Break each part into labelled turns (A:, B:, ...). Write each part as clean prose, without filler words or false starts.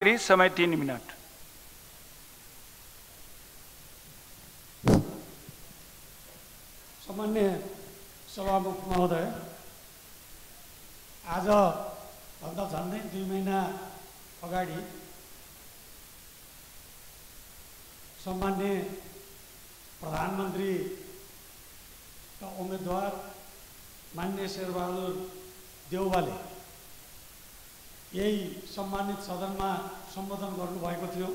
A: समय 3 मिनट।
B: सामान्य सभामुख महोदय, आज भन्दा झन्डै 2 महिना अगाडि सम्मान्य प्रधानमन्त्रीका उम्मेदवार माननीय शेरबहादुर देउवाले यही सम्मानित सदनमा सम्बोधन गर्नुभएको थियो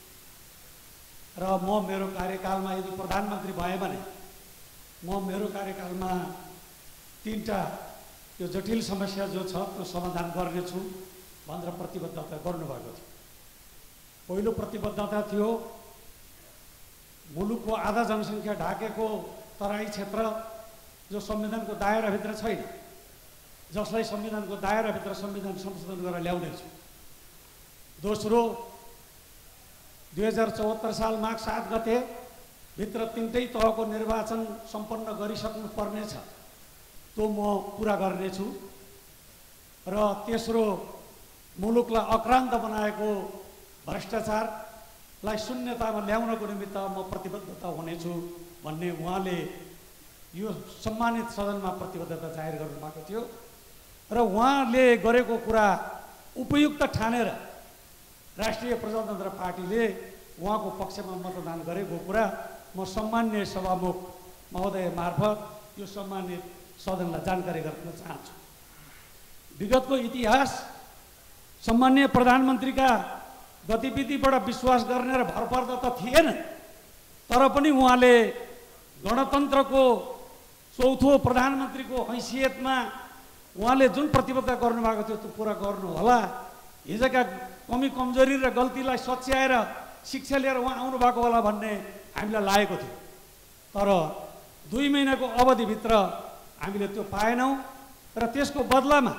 B: र म मेरो कार्यकालमा यदि प्रधानमन्त्री भए भने म मेरो कार्यकालमा 3टा यो जटिल समस्या जो छ त्यो समाधान गर्नेछु भनेर प्रतिबद्धता गर्नुभएको थियो। पहिलो प्रतिबद्धता थियो मुलुकको आधा जनसङ्ख्या ढाकेको तराई क्षेत्र जो संविधानको दायराभित्र छैन, जसलाई संविधानको दायराभित्र संविधान संशोधन गरेर ल्याउनेछु। दोस्रो, 2074 साल माघ 7 गते भित्र 3टै तहको निर्वाचन सम्पन्न गरिसक्नु पर्नेछ, त्यो म पुरा गर्नेछु। र तेस्रो, मुलुकलाई अक्रान्त बनाएको भ्रष्टाचारलाई शून्यतामा ल्याउनको निमित्त म प्रतिबद्धता हुनेछु भन्ने उहाँले यो सम्मानित सदनमा प्रतिबद्धता जाहेर गर्नुभएको थियो र उहाँले गरेको कुरा उपयुक्त ठानेर राष्ट्रिय प्रजातन्त्र पार्टीले उहाँको पक्षमा मतदान गरेको कुरा म सम्मान्य सभामुख महोदय मार्फत यो सम्मानित सदनलाई जानकारी गराउन चाहन्छु। विगतको इतिहास सम्मान्य प्रधानमन्त्रीका गतिविधिबाट विश्वास गर्ने र भरपर्दा त थिएन, तर पनि उहाँले गणतन्त्रको चौथो प्रधानमन्त्रीको हैसियतमा उहाँले जुन प्रतिबद्धता गर्नुभएको थियो त्यो पुरा गर्नुहोला। हिजोका कमी कमजोरी र गल्तीलाई सच्याएर शिक्षा लिएर उहाँ आउनुभएको होला भन्ने हामीलाई लागेको थियो, तर 2 महिनाको अवधिभित्र हामीले त्यो पाएनौँ र त्यसको बदलामा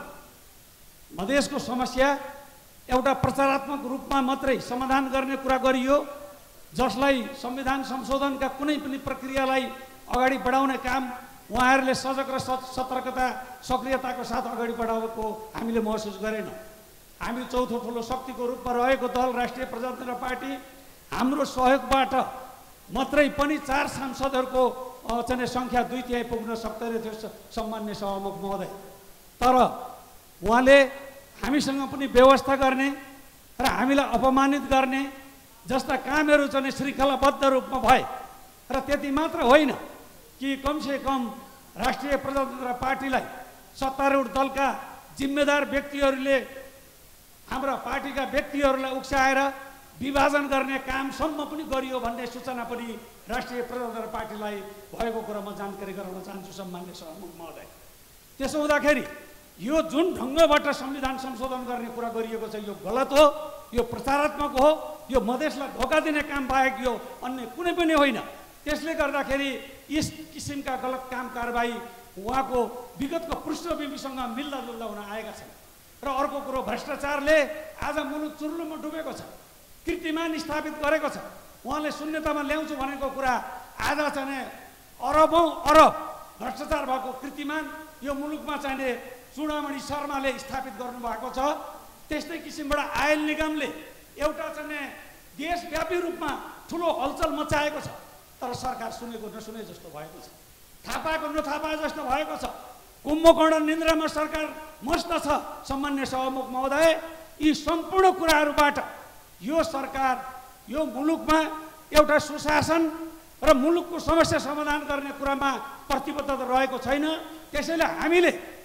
B: मधेसको समस्या एउटा प्रचारात्मक रूपमा मात्रै समाधान गर्ने कुरा गरियो, जसलाई संविधान संशोधनका कुनै पनि प्रक्रियालाई अगाडि बढाउने काम उहाँहरूले सजग र सतर्कता सक्रियताको साथ अगाडि बढाएको हामीले महसुस गरेनौँ। हामी चौथो ठुलो शक्तिको रूपमा रहेको दल राष्ट्रिय प्रजातन्त्र पार्टी हाम्रो सहयोगबाट मात्रै पनि 4 सांसदहरूको चाहिँ सङ्ख्या 2/3 पुग्न सक्दैन थियो सम्मान्य सभामुख महोदय। तर उहाँले हामीसँग पनि व्यवस्था गर्ने र हामीलाई अपमानित गर्ने जस्ता कामहरू चाहिँ श्रृङ्खलाबद्ध रूपमा भए र त्यति मात्र होइन कि कमसेकम राष्ट्रिय प्रजातन्त्र पार्टीलाई सत्तारूढ दलका जिम्मेदार व्यक्तिहरूले हाम्रा पार्टीका व्यक्तिहरूलाई उक्साएर विभाजन गर्ने कामसम्म पनि गरियो भन्ने सूचना पनि राष्ट्रिय प्रजातन्त्र पार्टीलाई भएको कुरा म जानकारी गराउन चाहन्छु सम्मान्य सभामुख महोदय। त्यसो हुँदाखेरि यो जुन ढङ्गबाट संविधान संशोधन गर्ने कुरा गरिएको छ यो गलत हो, यो प्रचारात्मक हो, यो मधेसलाई धोका दिने काम बाहेक यो अन्य कुनै पनि होइन। त्यसले गर्दाखेरि यस किसिमका गलत काम कारबाही उहाँको विगतको पृष्ठभूमिसँग मिल्दाजुल्दा हुन आएका छन्। र अर्को कुरो, भ्रष्टाचारले आज मुलुक चुर्लुमा डुबेको छ, कीर्तिमान स्थापित गरेको छ। उहाँले शून्यतामा ल्याउँछु भनेको कुरा आज चाहिँ अरबौँ अरब भ्रष्टाचार भएको कीर्तिमान यो मुलुकमा चाहिने चुडामणि शर्माले स्थापित गर्नुभएको छ। त्यस्तै किसिमबाट आयल निगमले एउटा चाहिँ देशव्यापी रूपमा ठुलो हलचल मचाएको छ, तर सरकार सुनेको नसुने जस्तो भएको छ, थापाको नथापा जस्तो भएको छ। कुम्भकर्ण निन्द्रामा सरकार मस्त छ। सम्मान्य सभामुख महोदय, यी सम्पूर्ण कुराहरूबाट यो सरकार यो मुलुकमा एउटा सुशासन र मुलुकको समस्या समाधान गर्ने कुरामा प्रतिबद्धता रहेको छैन। त्यसैले हामीले